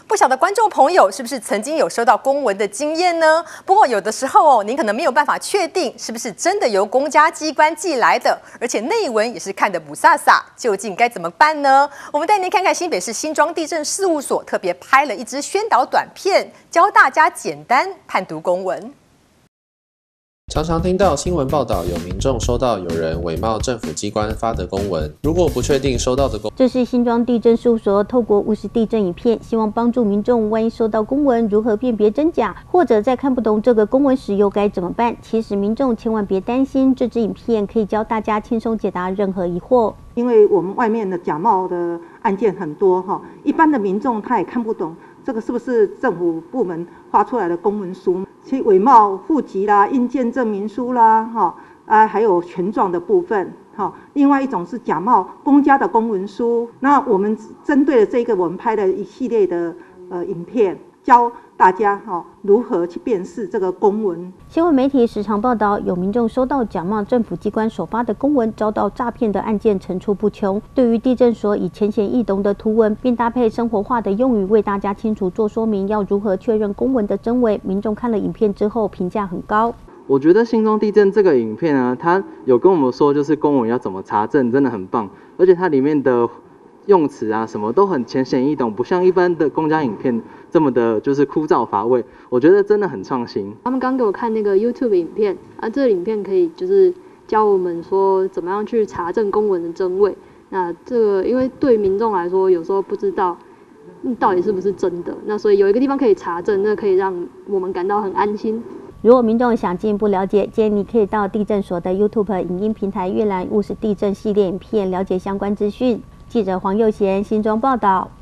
不晓得观众朋友是不是曾经有收到公文的经验呢？不过有的时候您可能没有办法确定是不是真的由公家机关寄来的，而且内文也是看得不飒飒，究竟该怎么办呢？我们带您看看新北市新庄地政事务所特别拍了一支宣导短片，教大家简单判读公文。 常常听到新闻报道，有民众收到有人伪冒政府机关发的公文，如果不确定收到的公文， 这是新庄地政事务所透过50地震影片，希望帮助民众万一收到公文如何辨别真假，或者在看不懂这个公文时又该怎么办。其实民众千万别担心，这支影片可以教大家轻松解答任何疑惑。 因为我们外面的假冒的案件很多哈，一般的民众他也看不懂这个是不是政府部门发出来的公文书，其伪冒户籍啦、印鉴证明书啦，还有权状的部分。另外一种是假冒公家的公文书。那我们针对了这个，我们拍了一系列的影片，教大家如何去辨识这个公文。 新闻媒体时常报道，有民众收到假冒政府机关所发的公文，遭到诈骗的案件层出不穷。对于地政所以浅显易懂的图文，并搭配生活化的用语，为大家清楚做说明，要如何确认公文的真伪。民众看了影片之后，评价很高。 我觉得新庄地震这个影片呢，它有跟我们说，就是公文要怎么查证，真的很棒。而且它里面的用词啊，什么都很浅显易懂，不像一般的公家影片这么的，就是枯燥乏味。我觉得真的很创新。 他们刚给我看那个 YouTube 影片啊，这个影片可以就是教我们说怎么样去查证公文的真伪。那这个因为对民众来说，有时候不知道到底是不是真的，那所以有一个地方可以查证，那可以让我们感到很安心。 如果民众想进一步了解，建议你可以到地政所的 YouTube 影音平台阅览50地震系列影片，了解相关资讯。记者黄佑贤新庄报道。